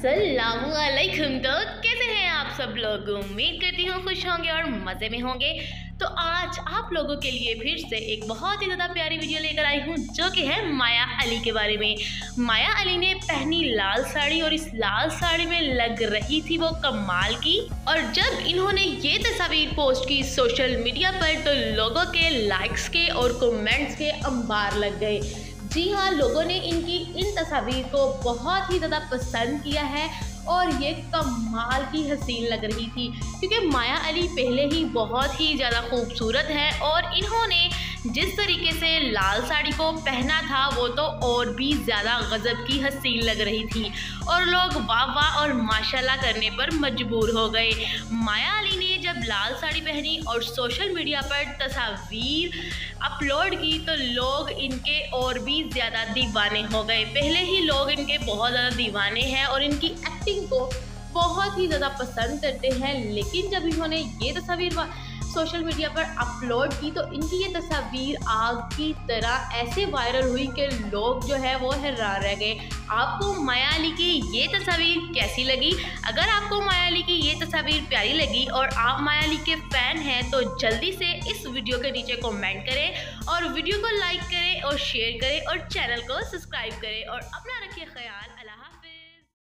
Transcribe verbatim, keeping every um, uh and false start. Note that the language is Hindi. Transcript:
अस्सलामु अलैकुम। तो कैसे हैं आप सब लोग? उम्मीद करती हूँ खुश होंगे और मज़े में होंगे। तो आज आप लोगों के लिए फिर से एक बहुत ही ज़्यादा प्यारी वीडियो लेकर आई हूँ जो कि है माया अली के बारे में। माया अली ने पहनी लाल साड़ी और इस लाल साड़ी में लग रही थी वो कमाल की। और जब इन्होंने ये तस्वीर पोस्ट की सोशल मीडिया पर तो लोगों के लाइक्स के और कमेंट्स के अंबार लग गए। जी हाँ, लोगों ने इनकी इन तस्वीर को बहुत ही ज़्यादा पसंद किया है और ये कमाल की हसीन लग रही थी क्योंकि माया अली पहले ही बहुत ही ज़्यादा खूबसूरत है और इन्होंने जिस तरीके से लाल साड़ी को पहना था वो तो और भी ज़्यादा गजब की हसीन लग रही थी और लोग वाह वाह और माशाल्लाह करने पर मजबूर हो गए। माया अली ने जब लाल साड़ी पहनी और सोशल मीडिया पर तस्वीर अपलोड की तो लोग इनके और भी ज़्यादा दीवाने हो गए। पहले ही लोग इनके बहुत ज़्यादा दीवाने हैं और इनकी एक्टिंग को बहुत ही ज़्यादा पसंद करते हैं, लेकिन जब इन्होंने ये तस्वीर सोशल मीडिया पर अपलोड की तो इनकी ये तस्वीर आग की तरह ऐसे वायरल हुई कि लोग जो है वो हैरान रह गए। आपको माया अली की ये तस्वीर कैसी लगी? अगर आपको माया अली की ये तस्वीर प्यारी लगी और आप माया अली के फ़ैन हैं तो जल्दी से इस वीडियो के नीचे कमेंट करें और वीडियो को लाइक करें और शेयर करें और चैनल को सब्सक्राइब करें और अपना रखिए ख्याल।